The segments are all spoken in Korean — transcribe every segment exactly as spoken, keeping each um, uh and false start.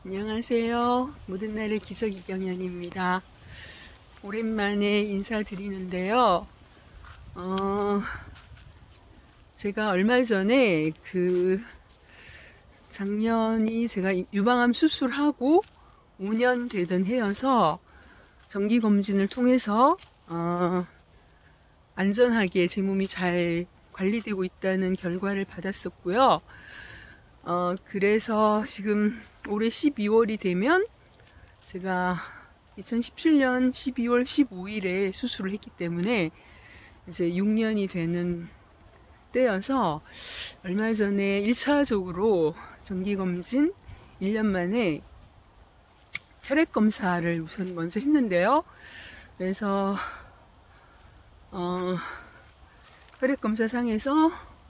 안녕하세요. 모든 날의 기적 이경연입니다. 오랜만에 인사드리는데요. 어, 제가 얼마 전에 그 작년이 제가 유방암 수술하고 오 년 되던 해여서 정기검진을 통해서 어, 안전하게 제 몸이 잘 관리되고 있다는 결과를 받았었고요. 어, 그래서 지금 올해 십이월이 되면 제가 이천십칠 년 십이월 십오일에 수술을 했기 때문에 이제 육 년이 되는 때여서 얼마 전에 일 차적으로 정기검진 일 년 만에 혈액검사를 우선 먼저 했는데요. 그래서 어, 혈액검사상에서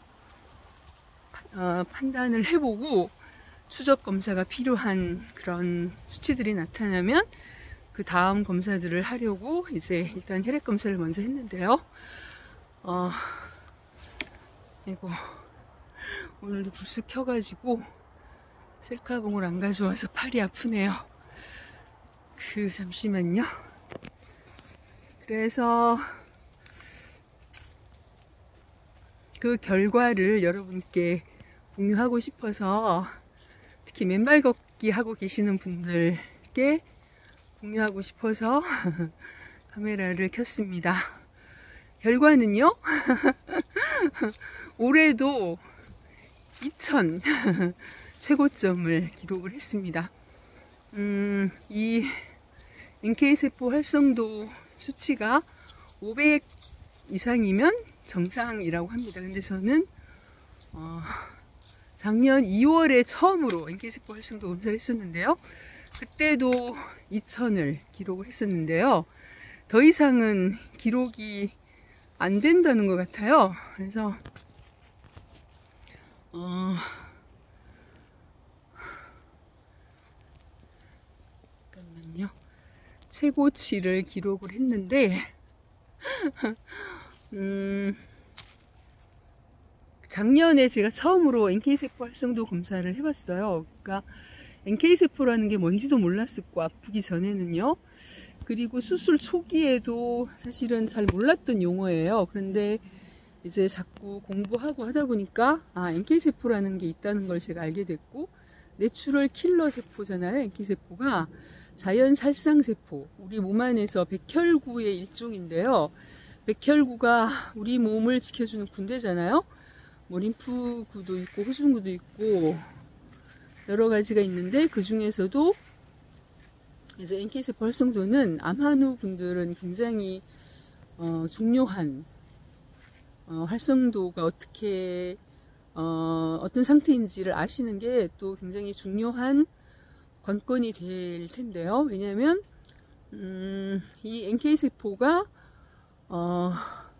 어, 판단을 해보고 추적검사가 필요한 그런 수치들이 나타나면 그 다음 검사들을 하려고 이제 일단 혈액검사를 먼저 했는데요. 어, 이거 오늘도 불쑥 켜가지고 셀카봉을 안 가져와서 팔이 아프네요. 그 잠시만요. 그래서 그 결과를 여러분께 공유하고 싶어서 특히 맨발 걷기 하고 계시는 분들께 공유하고 싶어서 카메라를 켰습니다. 결과는요, 올해도 이천 최고점을 기록을 했습니다. 음, 이 엔케이세포 활성도 수치가 오백 이상이면 정상이라고 합니다. 근데 저는 어, 작년 이월에 처음으로 엔케이세포 활성도 검사를 했었는데요. 그때도 이천을 기록을 했었는데요. 더 이상은 기록이 안 된다는 것 같아요. 그래서 어, 잠깐만요. 최고치를 기록을 했는데 음, 작년에 제가 처음으로 엔케이세포 활성도 검사를 해봤어요. 그러니까 엔케이세포라는 게 뭔지도 몰랐었고 아프기 전에는요. 그리고 수술 초기에도 사실은 잘 몰랐던 용어예요. 그런데 이제 자꾸 공부하고 하다 보니까 아, 엔케이세포라는 게 있다는 걸 제가 알게 됐고, 내추럴 킬러 세포잖아요. 엔케이세포가 자연 살상세포, 우리 몸 안에서 백혈구의 일종인데요. 백혈구가 우리 몸을 지켜주는 군대잖아요. 뭐 림프구도 있고 호중구도 있고 여러 가지가 있는데, 그 중에서도 이제 엔케이세포 활성도는 암환우 분들은 굉장히 어, 중요한 어, 활성도가 어떻게 어, 어떤 상태인지를 아시는 게 또 굉장히 중요한 관건이 될 텐데요. 왜냐하면 음, 이 엔케이세포가 어,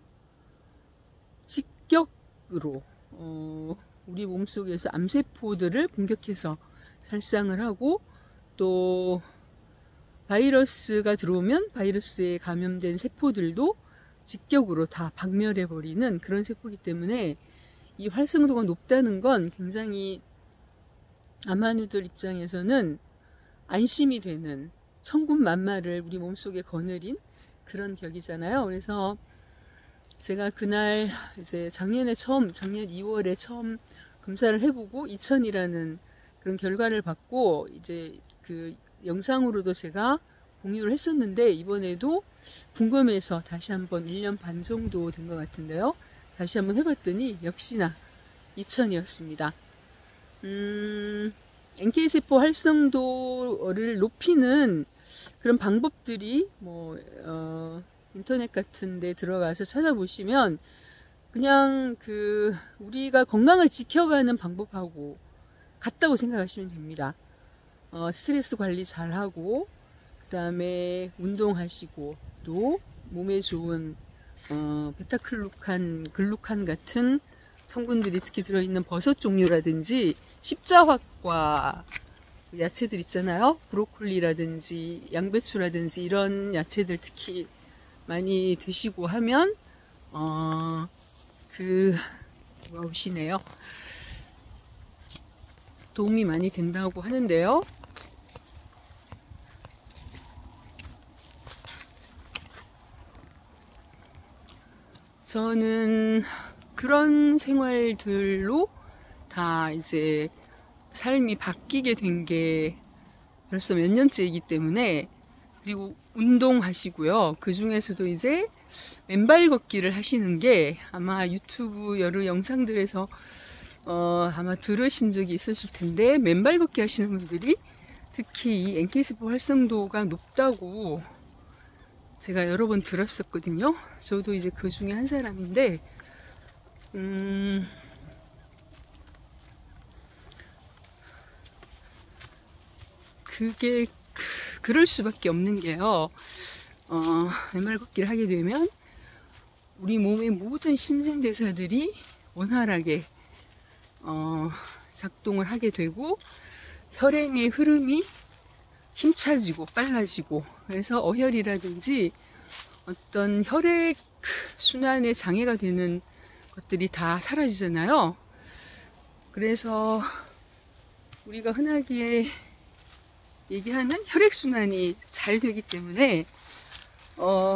직격으로 어, 우리 몸속에서 암세포들을 공격해서 살상을 하고, 또 바이러스가 들어오면 바이러스에 감염된 세포들도 직격으로 다 박멸해버리는 그런 세포이기 때문에 이 활성도가 높다는 건 굉장히 암환우들 입장에서는 안심이 되는 천군만마를 우리 몸속에 거느린 그런 격이잖아요. 그래서 제가 그날 이제 작년에 처음, 작년 이월에 처음 검사를 해보고 이천이라는 그런 결과를 받고 이제 그 영상으로도 제가 공유를 했었는데, 이번에도 궁금해서 다시 한번 일 년 반 정도 된 것 같은데요. 다시 한번 해봤더니 역시나 이천이었습니다. 음, 엔케이세포 활성도를 높이는 그런 방법들이 뭐 어, 인터넷 같은 데 들어가서 찾아보시면 그냥 그 우리가 건강을 지켜가는 방법하고 같다고 생각하시면 됩니다. 어, 스트레스 관리 잘하고, 그 다음에 운동하시고, 또 몸에 좋은 어, 베타글루칸, 글루칸 같은 성분들이 특히 들어있는 버섯 종류라든지 십자화과 야채들 있잖아요. 브로콜리라든지 양배추라든지 이런 야채들 특히 많이 드시고 하면 어, 그 뭐가 오시네요. 도움이 많이 된다고 하는데요. 저는 그런 생활들로 다 이제 삶이 바뀌게 된 게 벌써 몇 년째이기 때문에, 그리고 운동하시고요. 그 중에서도 이제 맨발 걷기를 하시는 게 아마 유튜브 여러 영상들에서 어, 아마 들으신 적이 있으실 텐데, 맨발 걷기 하시는 분들이 특히 이 엔케이세포 활성도가 높다고 제가 여러 번 들었었거든요. 저도 이제 그 중에 한 사람인데, 음, 그게 그, 그럴 수밖에 없는 게요. 어, 맨발 걷기를 하게 되면 우리 몸의 모든 신진대사들이 원활하게 어, 작동을 하게 되고, 혈행의 흐름이 힘차지고 빨라지고, 그래서 어혈이라든지 어떤 혈액 순환에 장애가 되는 것들이 다 사라지잖아요. 그래서 우리가 흔하게 얘기하는 혈액순환이 잘 되기 때문에 어,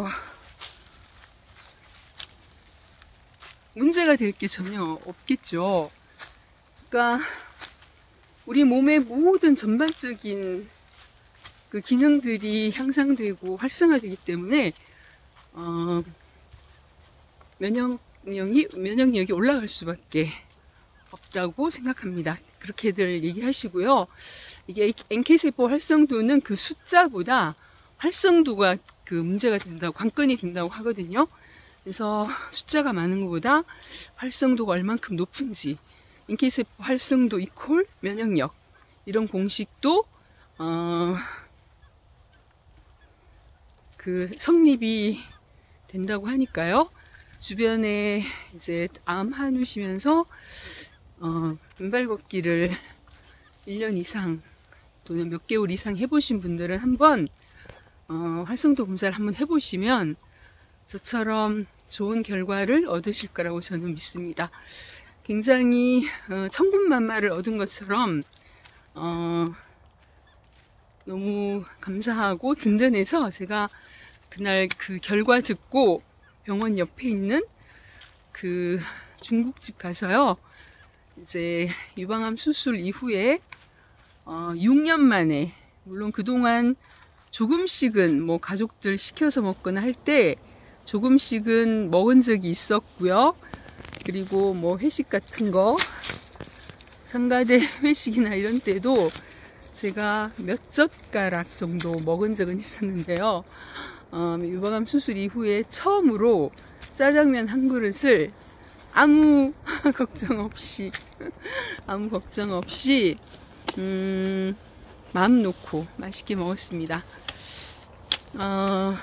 문제가 될 게 전혀 없겠죠. 그러니까 우리 몸의 모든 전반적인 그 기능들이 향상되고 활성화되기 때문에 어, 면역력이, 면역력이 올라갈 수밖에 없다고 생각합니다. 그렇게들 얘기하시고요. 이게 엔케이세포 활성도는 그 숫자보다 활성도가 그 문제가 된다고, 관건이 된다고 하거든요. 그래서 숫자가 많은 것보다 활성도가 얼만큼 높은지, 엔케이세포 활성도 이퀄 면역력, 이런 공식도 어, 그 성립이 된다고 하니까요. 주변에 이제 암 한우시면서 어, 맨발 걷기를 일 년 이상 또는 몇 개월 이상 해보신 분들은 한번 어, 활성도 검사를 한번 해보시면 저처럼 좋은 결과를 얻으실 거라고 저는 믿습니다. 굉장히 어, 천군만마를 얻은 것처럼 어, 너무 감사하고 든든해서 제가 그날 그 결과 듣고 병원 옆에 있는 그 중국집 가서요, 이제 유방암 수술 이후에 어, 육 년 만에, 물론 그동안 조금씩은 뭐 가족들 시켜서 먹거나 할 때 조금씩은 먹은 적이 있었고요. 그리고 뭐 회식 같은 거, 상가대 회식이나 이런 때도 제가 몇 젓가락 정도 먹은 적은 있었는데요. 어, 유방암 수술 이후에 처음으로 짜장면 한 그릇을 아무 걱정 없이 아무 걱정 없이 음, 마음 놓고 맛있게 먹었습니다. 어,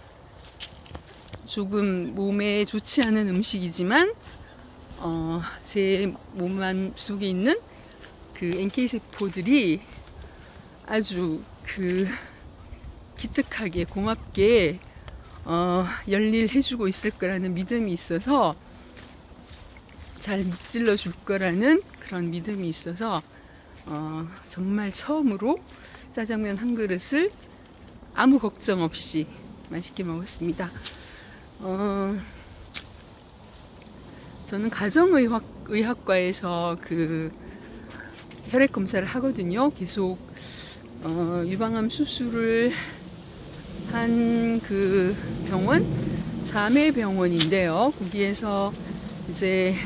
조금 몸에 좋지 않은 음식이지만 어, 제 몸 속에 있는 그 엔케이세포들이 아주 그 기특하게 고맙게 어, 열일해주고 있을 거라는 믿음이 있어서, 잘 무찔러 줄 거라는 그런 믿음이 있어서 어, 정말 처음으로 짜장면 한 그릇을 아무 걱정 없이 맛있게 먹었습니다. 어, 저는 가정의학, 의학과에서 그 혈액 검사를 하거든요. 계속 어, 유방암 수술을 한 그 병원, 자매병원인데요. 거기에서 이제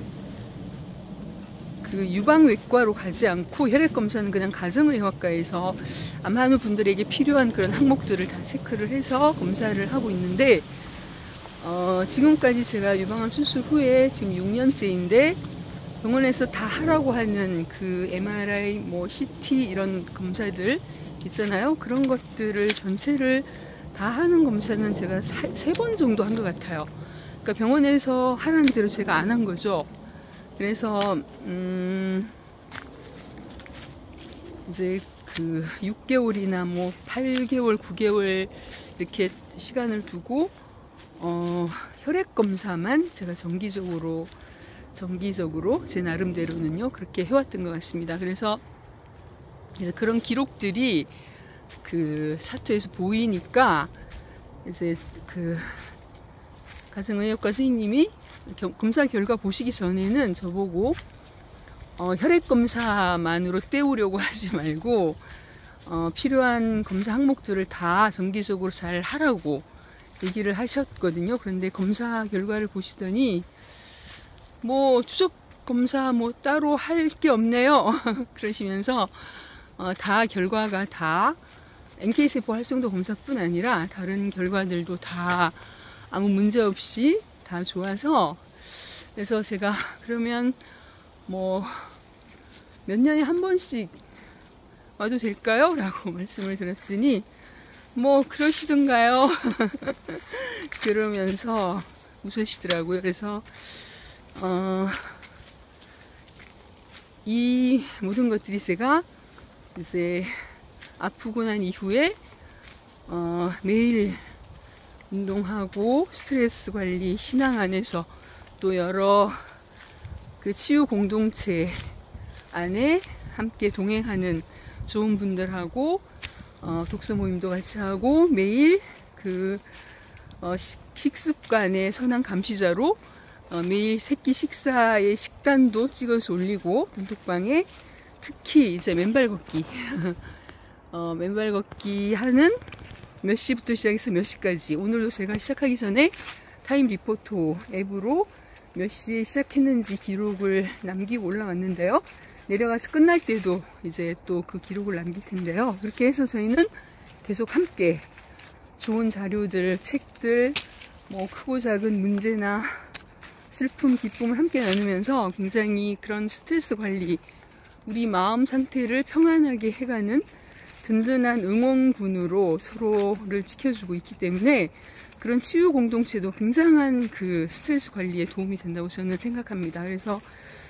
그 유방외과로 가지 않고 혈액 검사는 그냥 가정의학과에서 암 한우 분들에게 필요한 그런 항목들을 다 체크를 해서 검사를 하고 있는데, 어, 지금까지 제가 유방암 수술 후에 지금 육 년째인데 병원에서 다 하라고 하는 그 엠알아이, 뭐 씨티 이런 검사들 있잖아요. 그런 것들을 전체를 다 하는 검사는 제가 세 번 정도 한 것 같아요. 그러니까 병원에서 하라는 대로 제가 안 한 거죠. 그래서 음 이제 그 육 개월이나 뭐 팔 개월, 구 개월 이렇게 시간을 두고 어, 혈액 검사만 제가 정기적으로 정기적으로 제 나름대로는요 그렇게 해왔던 것 같습니다. 그래서 이제 그런 기록들이 그 사토에서 보이니까 이제 그 가정의학과 선생님이 검사 결과 보시기 전에는 저보고 어, 혈액 검사만으로 때우려고 하지 말고 어, 필요한 검사 항목들을 다 정기적으로 잘 하라고 얘기를 하셨거든요. 그런데 검사 결과를 보시더니 뭐 추적 검사 뭐 따로 할 게 없네요. 그러시면서 어, 다 결과가 다 엔케이세포 활성도 검사뿐 아니라 다른 결과들도 다 아무 문제 없이 다 좋아서, 그래서 제가 그러면 뭐 몇 년에 한 번씩 와도 될까요? 라고 말씀을 드렸더니 뭐 그러시던가요? 그러면서 웃으시더라고요. 그래서 어, 이 모든 것들이 제가 이제 아프고 난 이후에 어, 매일 운동하고 스트레스 관리, 신앙 안에서 또 여러 그 치유 공동체 안에 함께 동행하는 좋은 분들하고 어, 독서 모임도 같이 하고 매일 그 어, 식, 식습관의 선한 감시자로 어, 매일 새끼 식사의 식단도 찍어서 올리고 단톡방에 특히 이제 맨발 걷기 어, 맨발 걷기 하는 몇 시부터 시작해서 몇 시까지, 오늘도 제가 시작하기 전에 타임 리포터 앱으로 몇 시에 시작했는지 기록을 남기고 올라왔는데요. 내려가서 끝날 때도 이제 또 그 기록을 남길 텐데요. 그렇게 해서 저희는 계속 함께 좋은 자료들, 책들, 뭐 크고 작은 문제나 슬픔, 기쁨을 함께 나누면서 굉장히 그런 스트레스 관리, 우리 마음 상태를 평안하게 해가는 든든한 응원군으로 서로를 지켜주고 있기 때문에 그런 치유 공동체도 굉장한 그 스트레스 관리에 도움이 된다고 저는 생각합니다. 그래서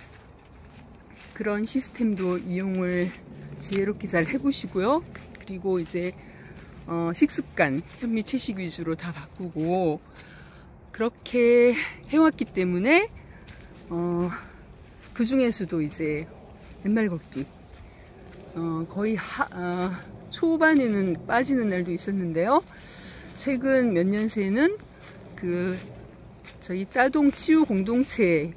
그런 시스템도 이용을 지혜롭게 잘 해보시고요. 그리고 이제 어, 식습관, 현미 채식 위주로 다 바꾸고 그렇게 해왔기 때문에 어, 그 중에서도 이제 맨발 걷기 어, 거의 하, 어, 초반에는 빠지는 날도 있었는데요. 최근 몇 년 새는 그 저희 짜동 치유 공동체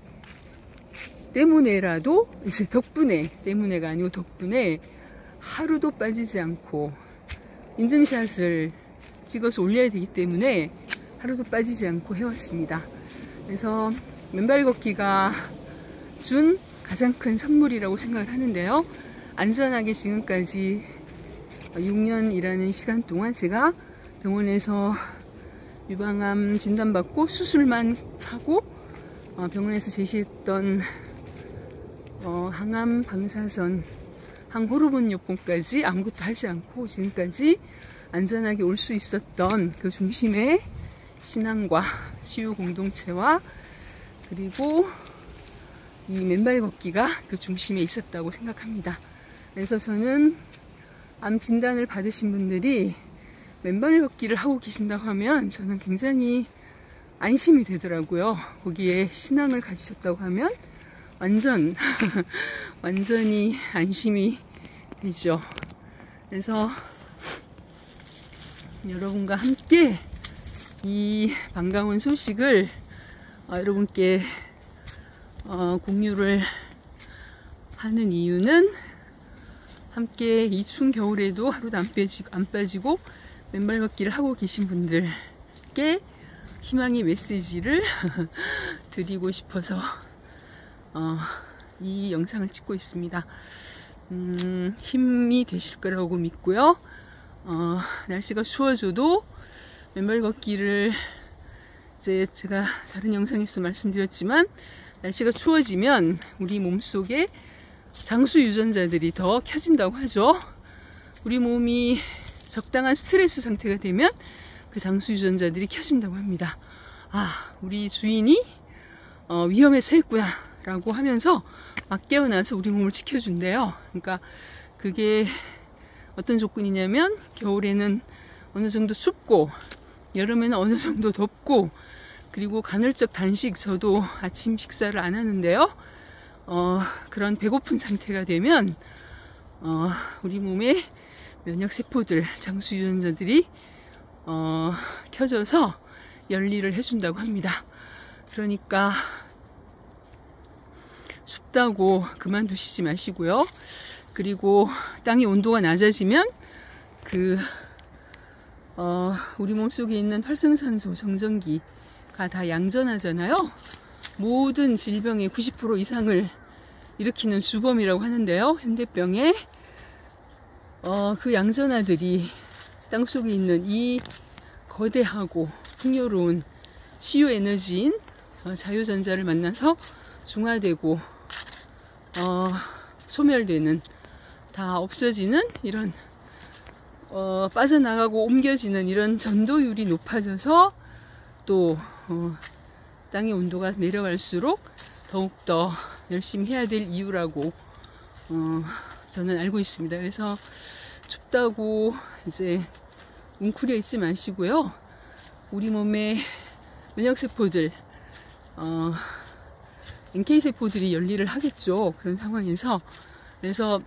때문에라도 이제 덕분에, 때문에가 아니고 덕분에 하루도 빠지지 않고 인증샷을 찍어서 올려야 되기 때문에 하루도 빠지지 않고 해왔습니다. 그래서 맨발 걷기가 준 가장 큰 선물이라고 생각을 하는데요. 안전하게 지금까지 육 년이라는 시간 동안 제가 병원에서 유방암 진단받고 수술만 하고 병원에서 제시했던 어, 항암, 방사선, 항호르몬 요법까지 아무것도 하지 않고 지금까지 안전하게 올 수 있었던 그 중심에 신앙과 치유 공동체와 그리고 이 맨발 걷기가 그 중심에 있었다고 생각합니다. 그래서 저는 암 진단을 받으신 분들이 맨발 걷기를 하고 계신다고 하면 저는 굉장히 안심이 되더라고요. 거기에 신앙을 가지셨다고 하면 완전 완전히 안심이 되죠. 그래서 여러분과 함께 이 반가운 소식을 어, 여러분께 어, 공유를 하는 이유는 함께 이 추운 겨울에도 하루도 안 빠지고, 안 빠지고 맨발 걷기를 하고 계신 분들께 희망의 메시지를 드리고 싶어서 어, 이 영상을 찍고 있습니다. 음, 힘이 되실 거라고 믿고요. 어, 날씨가 추워져도 맨발 걷기를 이제 제가 다른 영상에서 말씀드렸지만 날씨가 추워지면 우리 몸속에 장수 유전자들이 더 켜진다고 하죠. 우리 몸이 적당한 스트레스 상태가 되면 그 장수 유전자들이 켜진다고 합니다. 아, 우리 주인이 어, 위험에 처했구나 라고 하면서 막 깨어나서 우리 몸을 지켜준대요. 그러니까 그게 어떤 조건이냐면 겨울에는 어느 정도 춥고 여름에는 어느 정도 덥고 그리고 간헐적 단식, 저도 아침 식사를 안 하는데요. 어, 그런 배고픈 상태가 되면 어, 우리 몸의 면역 세포들, 장수 유전자들이 어, 켜져서 열일을 해준다고 합니다. 그러니까 춥다고 그만두시지 마시고요. 그리고 땅의 온도가 낮아지면 그 어, 우리 몸속에 있는 활성산소 정전기가 다 양전하잖아요. 모든 질병의 구십 퍼센트 이상을 일으키는 주범이라고 하는데요. 현대병에 어, 그 양전하들이 땅속에 있는 이 거대하고 풍요로운 치유 에너지인 어, 자유전자를 만나서 중화되고 어, 소멸되는, 다 없어지는 이런 어, 빠져나가고 옮겨지는 이런 전도율이 높아져서 또 어, 땅의 온도가 내려갈수록 더욱더 열심히 해야 될 이유라고 어, 저는 알고 있습니다. 그래서 춥다고 이제 웅크려 있지 마시고요. 우리 몸의 면역세포들, 어, 엔케이세포들이 열일을 하겠죠. 그런 상황에서. 그래서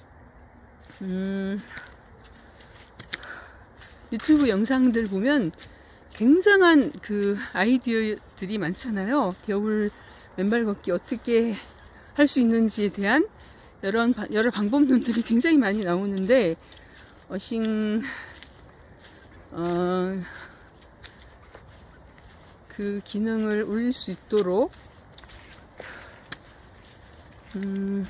음, 유튜브 영상들 보면 굉장한 그 아이디어들이 많잖아요. 겨울 맨발 걷기 어떻게 할 수 있는지에 대한 여러, 여러 방법론들이 굉장히 많이 나오는데, 어싱, 어, 그 기능을 올릴 수 있도록, 음,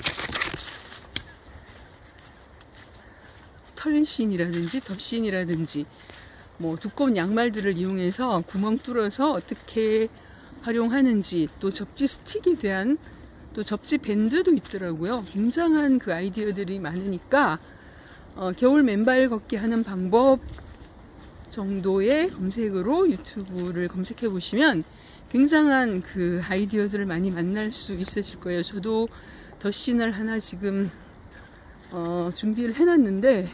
털신이라든지 덧신이라든지 뭐 두꺼운 양말들을 이용해서 구멍 뚫어서 어떻게 활용하는지, 또 접지 스틱에 대한 또 접지 밴드도 있더라고요. 굉장한 그 아이디어들이 많으니까 어, 겨울 맨발 걷기 하는 방법 정도의 검색으로 유튜브를 검색해 보시면 굉장한 그 아이디어들을 많이 만날 수 있으실 거예요. 저도 덧신을 하나 지금 어, 준비를 해놨는데,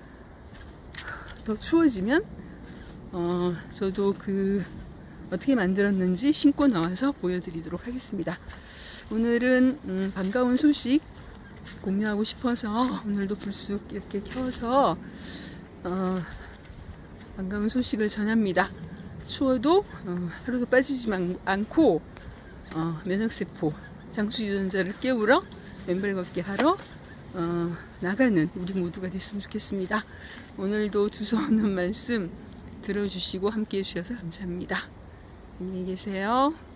더 추워지면 어, 저도 그 어떻게 만들었는지 신고 나와서 보여드리도록 하겠습니다. 오늘은 음, 반가운 소식 공유하고 싶어서 오늘도 불쑥 이렇게 켜서 어, 반가운 소식을 전합니다. 추워도 어, 하루도 빠지지 않고 어, 면역세포, 장수유전자를 깨우러 맨발 걷기 하러 어, 나가는 우리 모두가 됐으면 좋겠습니다. 오늘도 두서없는 말씀 들어주시고 함께 해주셔서 감사합니다. 안녕히 계세요.